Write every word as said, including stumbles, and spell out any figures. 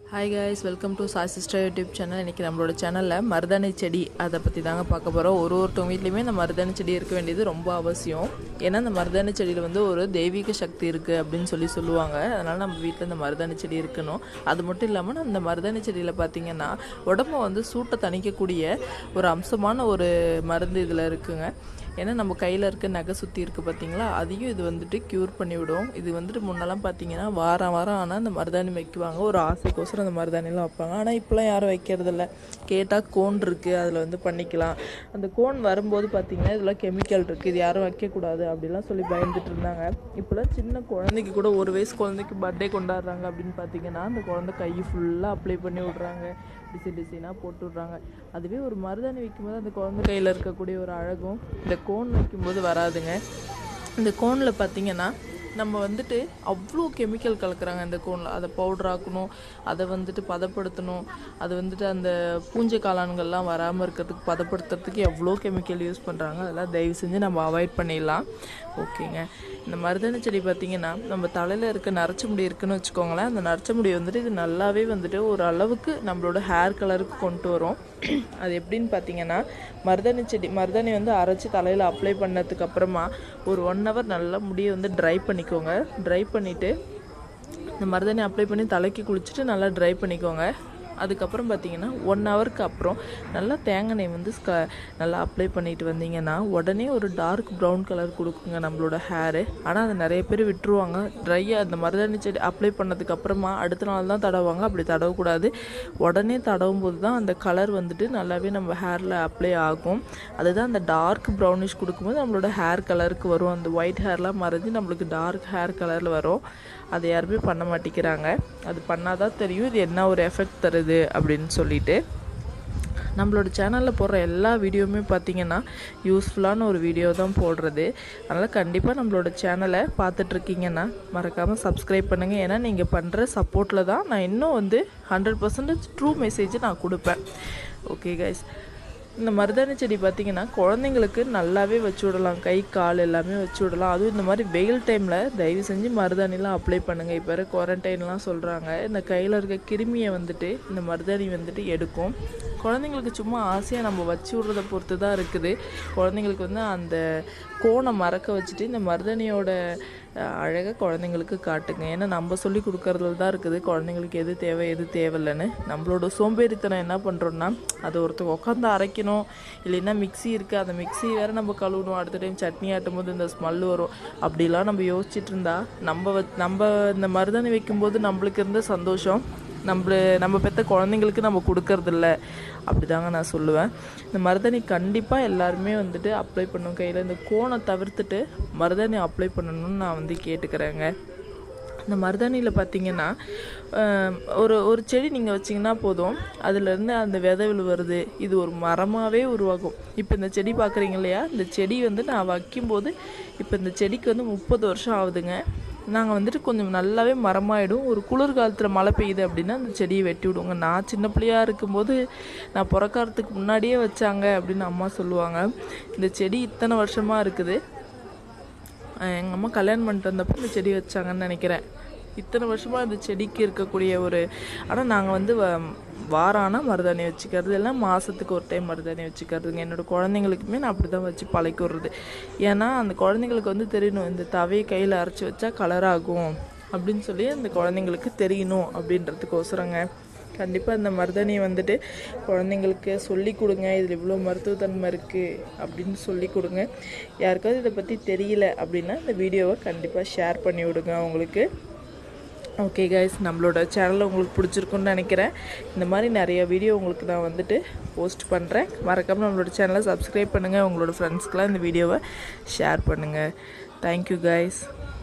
Hi guys, welcome to Sai Sister YouTube channel. இன்னைக்கு நம்மளோட சேனல்ல மருதாணி செடி அத பத்தி தாங்க பார்க்க போறோம். ஒரு ஒருத்தவங்க வீட்லயுமே இந்த மருதாணி செடி இருக்க வேண்டியது ரொம்ப அவசியம். ஏன்னா இந்த மருதாணி செடியில வந்து ஒரு தெய்வீக சக்தி இருக்கு அப்படினு சொல்லி சொல்லுவாங்க. அதனால நம்ம வீட்ல இந்த மருதாணி செடி இருக்கணும். அது மட்டும் இல்லாம இந்த மருதாணி செடியில பாத்தீங்கன்னா உடம்ப வந்து சூட்ட தணிக்கக்கூடிய ஒரு அம்சமான ஒரு மருந்து இதுல இருக்குங்க. ஏன்னா நம்ம கையில இருக்க நகை சுத்தி இருக்கு பாத்தீங்களா, அதையும் இது வந்துட்டு கியூர் பண்ணி விடும். இது வந்துட்டு முன்னெல்லாம் பாத்தீங்கன்னா வாரம் வாரம் ஆனா அந்த மருதாணி வைக்குவாங்க, ஒரு ஆசைக்கோசரம் அந்த மருதாணிலாம் வைப்பாங்க. ஆனால் இப்போலாம் யாரும் வைக்கிறது இல்லை. கேட்டால் கோன் இருக்குது, அதில் வந்து பண்ணிக்கலாம். அந்த கோன் வரும்போது பார்த்தீங்கன்னா இதெல்லாம் கெமிக்கல் இருக்குது, இது யாரும் வைக்கக்கூடாது அப்படிலாம் சொல்லி பயந்துட்டு இருந்தாங்க. இப்போலாம் சின்ன குழந்தைக்கு கூட ஒரு வயசு குழந்தைக்கு பர்த்டே கொண்டாடுறாங்க அப்படின்னு பார்த்தீங்கன்னா அந்த குழந்தை கை ஃபுல்லாக அப்ளை பண்ணி விட்றாங்க, டிசைன் டிசைனாக போட்டு விட்றாங்க. அதுவே ஒரு மருதாணி வைக்கும்போது அந்த குழந்தை கையில் இருக்கக்கூடிய ஒரு அழகும் இந்த கோன் வைக்கும்போது வராதுங்க. இந்த கோனில் பார்த்தீங்கன்னா நம்ம வந்துட்டு அவ்வளோ கெமிக்கல் கலக்குறாங்க இந்த கோனில். அதை பவுடர் ஆக்கணும், அதை வந்துட்டு பதப்படுத்தணும், அது வந்துட்டு அந்த பூஞ்சை காளான்கள்லாம் வராமல் இருக்கிறதுக்கு பதப்படுத்துறதுக்கு எவ்வளோ கெமிக்கல் யூஸ் பண்ணுறாங்க. அதெல்லாம் தயவு செஞ்சு நம்ம அவாய்ட் பண்ணிடலாம். ஓகேங்க. இந்த மருதாணி செடி பார்த்திங்கன்னா நம்ம தலையில் இருக்க நரைச்ச முடி இருக்குன்னு வச்சுக்கோங்களேன். அந்த நரைச்ச முடி வந்துட்டு இது நல்லாவே வந்துட்டு ஒரு அளவுக்கு நம்மளோட ஹேர் கலருக்கு கொண்டு வரும். அது எப்படின்னு பார்த்தீங்கன்னா மருதாணி செடி மருதாணி வந்து அரைச்சி தலையில் அப்ளை பண்ணதுக்கு அப்புறமா ஒரு ஒன் ஹவர் நல்லா முடியை வந்து ட்ரை பண்ணிக்கோங்க. ட்ரை பண்ணிவிட்டு இந்த மருதாணி அப்ளை பண்ணி தலைக்கு குளிச்சுட்டு நல்லா ட்ரை பண்ணிக்கோங்க. அதுக்கப்புறம் பார்த்தீங்கன்னா ஒன் ஹவருக்கு அப்புறம் நல்லா தேங்காய் எண்ணெய் வந்து ஸ்க நல்லா அப்ளை பண்ணிட்டு வந்தீங்கன்னா உடனே ஒரு டார்க் ப்ரௌன் கலர் கொடுக்குங்க நம்மளோட ஹேரு. ஆனால் அதை நிறைய பேர் விட்டுருவாங்க. ட்ரையாக அந்த மருதாணி செடி அப்ளை பண்ணதுக்கு அப்புறமா அடுத்த நாள் தான் தடவுவாங்க. அப்படி தடவக்கூடாது. உடனே தடவும் போது தான் அந்த கலர் வந்துட்டு நல்லாவே நம்ம ஹேரில் அப்ளை ஆகும். அதுதான் அந்த டார்க் ப்ரௌனிஷ் கொடுக்கும்போது நம்மளோட ஹேர் கலருக்கு வரும். அந்த ஒயிட் ஹேர்லாம் மறைஞ்சி நம்மளுக்கு டார்க் ஹேர் கலரில் வரும். அதை யாருமே பண்ண மாட்டேங்கிறாங்க. அது பண்ணாதான் தெரியும் இது என்ன ஒரு எஃபெக்ட் தருது அப்படின்னு சொல்லிட்டு. நம்மளோட சேனலில் போடுற எல்லா வீடியோவுமே பார்த்திங்கன்னா யூஸ்ஃபுல்லான ஒரு வீடியோ தான் போடுறது. அதனால் கண்டிப்பாக நம்மளோட சேனலை பார்த்துட்ருக்கீங்கன்னா மறக்காமல் சப்ஸ்கிரைப் பண்ணுங்கள். ஏன்னா நீங்கள் பண்ணுற சப்போர்ட்டில் தான் நான் இன்னும் வந்து ஹண்ட்ரட் பர்சன்டேஜ் ட்ரூ மெசேஜ் நான் கொடுப்பேன். ஓகே கைஸ், இந்த மருதாணி செடி பார்த்திங்கன்னா குழந்தைங்களுக்கு நல்லாவே வச்சு விடலாம், கை கால் எல்லாமே வச்சு விடலாம். அதுவும் இந்த மாதிரி வெயில் டைமில் தயவு செஞ்சு மருதாணிலாம் அப்ளை பண்ணுங்கள். இப்போ வேறு குவாரண்டைன்லாம் சொல்கிறாங்க. இந்த கையில் இருக்க கிருமியை வந்துட்டு இந்த மருதாணி வந்துட்டு எடுக்கும். குழந்தைங்களுக்கு சும்மா ஆசையாக நம்ம வச்சு விட்றத பொறுத்து தான் இருக்குது. குழந்தைங்களுக்கு வந்து அந்த கோனை மறக்க வச்சுட்டு இந்த மருதாணியோட அழகாக குழந்தைங்களுக்கு காட்டுங்க. ஏன்னா நம்ம சொல்லி கொடுக்கறதுல தான் இருக்குது குழந்தைங்களுக்கு எது தேவை எது தேவையில்லைன்னு. நம்மளோட சோம்பேறித்தனம் என்ன பண்ணுறோன்னா அதை ஒருத்தர் உட்காந்து அரைக்கணும், இல்லைன்னா மிக்சி இருக்குது அந்த மிக்சி வேறு நம்ம கழுவணும், அடுத்த டைம் சட்னி ஆட்டும் போது இந்த ஸ்மெல் வரும், அப்படிலாம் நம்ம யோசிச்சுட்டு இருந்தா நம்ம நம்ம இந்த மருதாணி வைக்கும்போது நம்மளுக்கு இருந்த சந்தோஷம் நம்ம நம்ம பெற்ற குழந்தைங்களுக்கு நம்ம கொடுக்கறதில்ல. அப்படி தாங்க நான் சொல்லுவேன். இந்த மருதாணி கண்டிப்பாக எல்லாருமே வந்துட்டு அப்ளை பண்ணணும். கையில் இந்த கோனை தவிர்த்துட்டு மருதாணி அப்ளை பண்ணணும்னு நான் வந்து கேட்டுக்கிறேங்க. இந்த மருதாணியில் பார்த்திங்கன்னா ஒரு ஒரு செடி நீங்கள் வச்சிங்கன்னா போதும், அதுலேருந்து அந்த விதை விழுவுறது இது ஒரு மரமாகவே உருவாகும். இப்போ இந்த செடி பார்க்குறீங்க இல்லையா, இந்த செடி வந்து நான் வைக்கும்போது இப்போ இந்த செடிக்கு வந்து முப்பது வருஷம் ஆகுதுங்க. நாங்கள் வந்துட்டு கொஞ்சம் நல்லாவே மரமாயிடும். ஒரு குளிர்காலத்தில் மழை பெய்யுது அப்படின்னா அந்த செடியை வெட்டி விடுவோங்க. நான் சின்ன பிள்ளையாக இருக்கும்போது நான் பிறக்கறதுக்கு முன்னாடியே வச்சாங்க அப்படின்னு அம்மா சொல்லுவாங்க. இந்த செடி இத்தனை வருஷமாக இருக்குது. எங்கள் அம்மா கல்யாணம் பண்ணிட்டு வந்தப்போ இந்த செடி வச்சாங்கன்னு நினைக்கிறேன். இத்தனை வருஷமாக இந்த செடிக்கு இருக்கக்கூடிய ஒரு ஆனால் நாங்கள் வந்து வாரானா மருதாணி வச்சுக்கிறது, எல்லாம் மாதத்துக்கு ஒரு டைம் மருதாணி வச்சுக்கிறதுங்க. என்னோடய குழந்தைங்களுக்குமே நான் அப்படி தான் வச்சு பழக்கி விட்றது. ஏன்னா அந்த குழந்தைங்களுக்கு வந்து தெரியணும் இந்த தவையை கையில் அரைச்சி வச்சா கலராகும் அப்படின்னு சொல்லி அந்த குழந்தைங்களுக்கு தெரியணும் அப்படின்றதுக்கோசரங்க. கண்டிப்பாக இந்த மருதாணியை வந்துட்டு குழந்தைங்களுக்கு சொல்லி கொடுங்க. இதில் இவ்வளோ மருத்துவத்தன்மை இருக்குது அப்படின்னு சொல்லி கொடுங்க. யாருக்காவது இதை பற்றி தெரியல அப்படின்னா இந்த வீடியோவை கண்டிப்பாக ஷேர் பண்ணி விடுங்க அவங்களுக்கு. ஓகே கைஸ், நம்மளோட சேனலில் உங்களுக்கு பிடிச்சிருக்குன்னு நினைக்கிறேன். இந்த மாதிரி நிறைய வீடியோ உங்களுக்கு நான் வந்துட்டு போஸ்ட் பண்ணுறேன். மறக்காமல் நம்மளோட சேனலை சப்ஸ்கிரைப் பண்ணுங்கள். உங்களோட ஃப்ரெண்ட்ஸ்க்கெலாம் இந்த வீடியோவை ஷேர் பண்ணுங்கள். Thank you guys.